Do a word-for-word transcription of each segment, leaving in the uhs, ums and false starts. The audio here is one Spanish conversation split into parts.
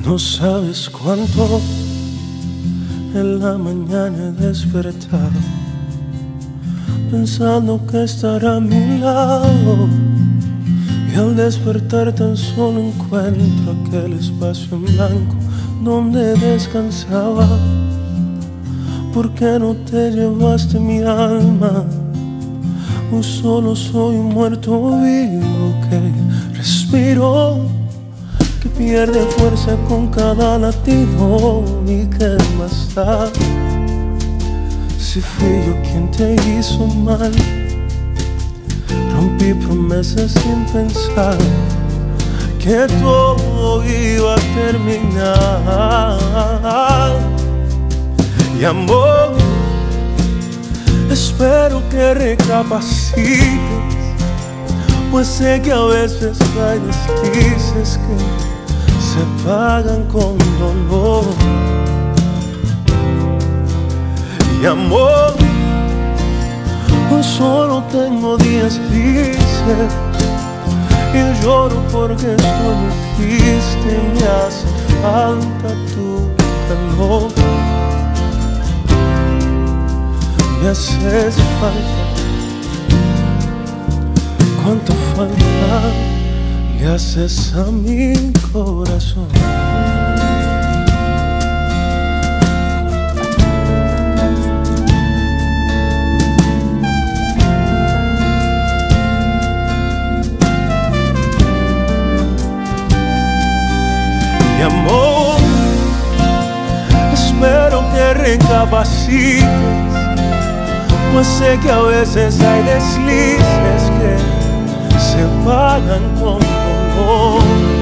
No sabes cuánto en la mañana he despertado pensando que estará a mi lado, y al despertar tan solo encuentro aquel espacio en blanco donde descansaba. ¿Por qué no te llevaste mi alma? Hoy solo soy un muerto vivo que respiro, que pierde fuerza con cada latido. ¿Y qué más da si fui yo quien te hizo mal? Rompí promesas sin pensar que todo iba a terminar. Y amor, espero que recapacites, pues sé que a veces hay deslices que se pagan con dolor. Y amor, hoy solo tengo días grises y lloro porque estoy muy triste. Me hace falta tu calor, me haces falta. Cuánto falta le haces a mi corazón. Y amor, espero que recapacites, pues sé que a veces hay deslices que se pagan con dolor.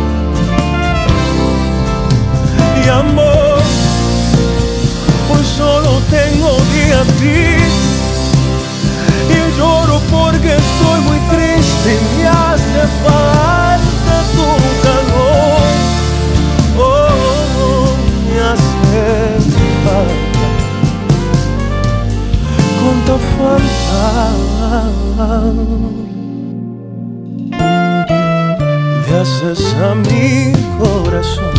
Y amor, hoy solo tengo días grises y lloro porque estoy muy triste. Me hace falta tu calor, oh, oh, me hace falta. Cuánta falta le haces a mi corazón.